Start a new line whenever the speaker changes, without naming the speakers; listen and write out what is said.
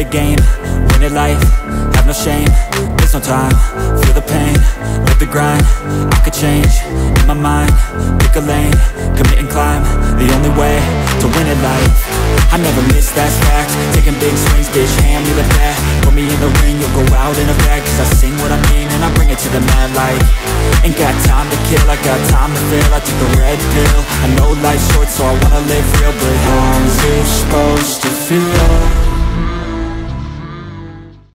it game, win it life, have no shame. There's no time, feel the pain, live the grind. I could change, in my mind, pick a lane, commit and climb, the only way to win at life. I never miss, that's fact, taking big swings, bitch, hand me the bat. Put me in the ring, you'll go out in a bag. Cause I sing what I mean and I bring it to the mad light. Ain't got time to kill, I got time to feel. I took the red pill, I know life's short so I wanna live real. But how's it supposed to feel?